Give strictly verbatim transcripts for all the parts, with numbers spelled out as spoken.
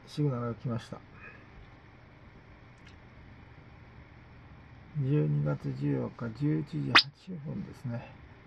シグナルが来ました。じゅうにがつじゅうよっかじゅういちじはっぷんですね。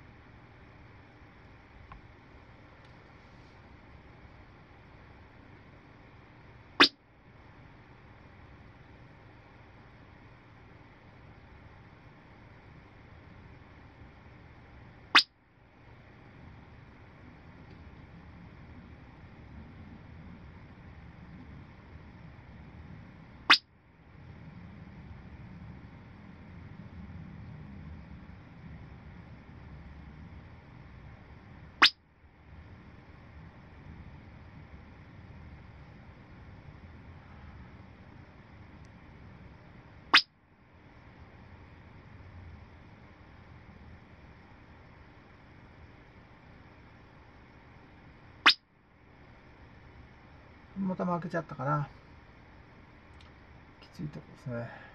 また負けちゃったかな。きついとこですね。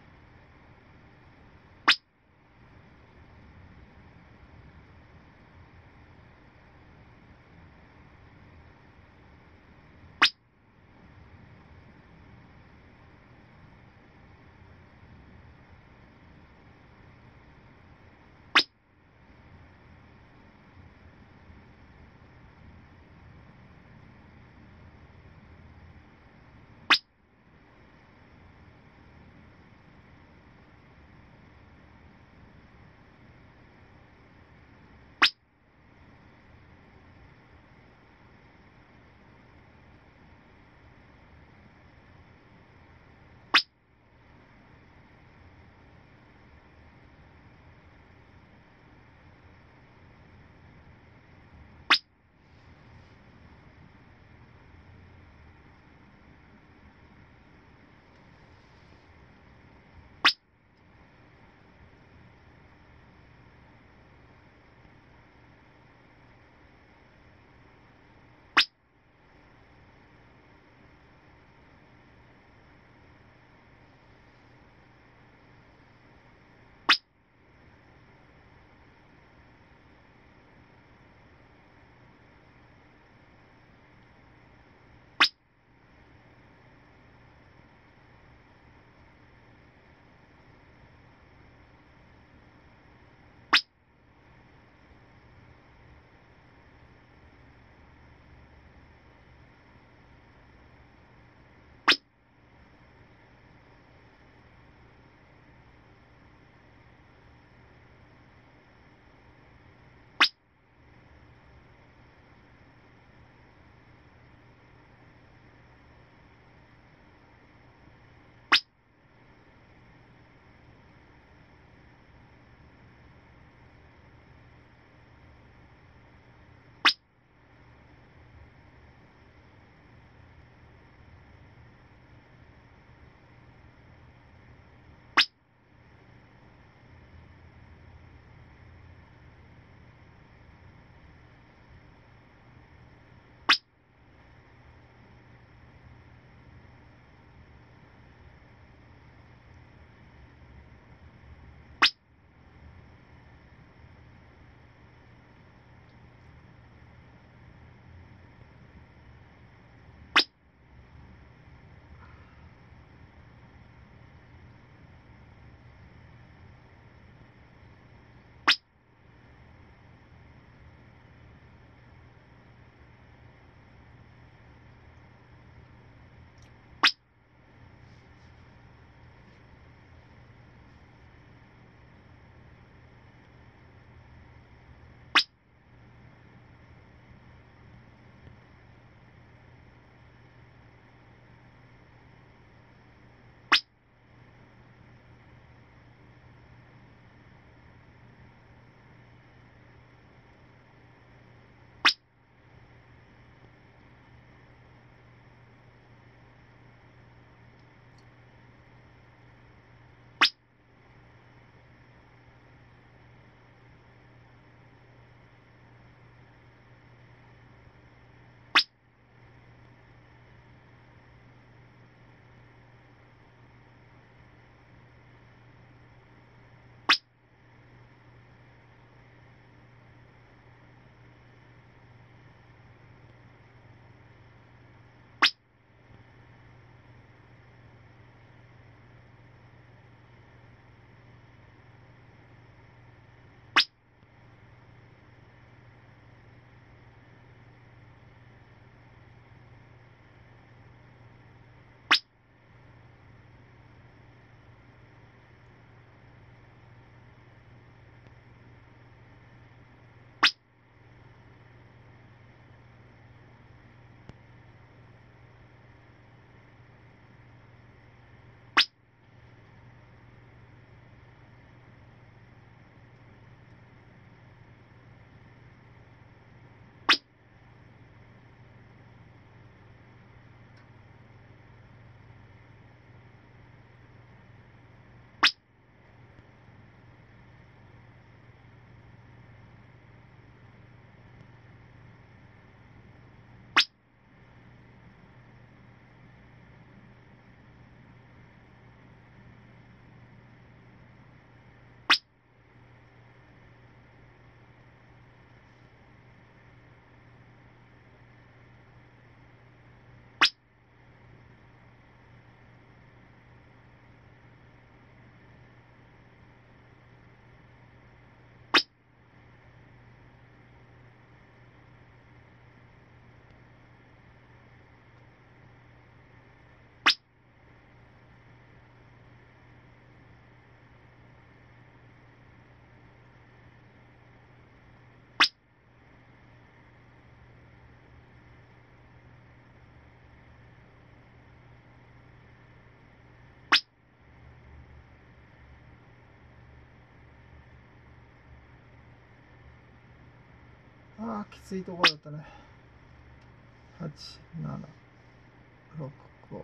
ああ、きついところだったね。はち、なな、ろく、ご、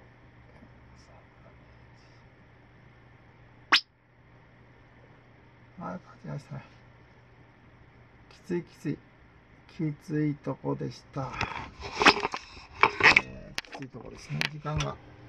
ああ、勝ちましたね。きついきつい。きついとこでした。えー、きついとこですね。時間が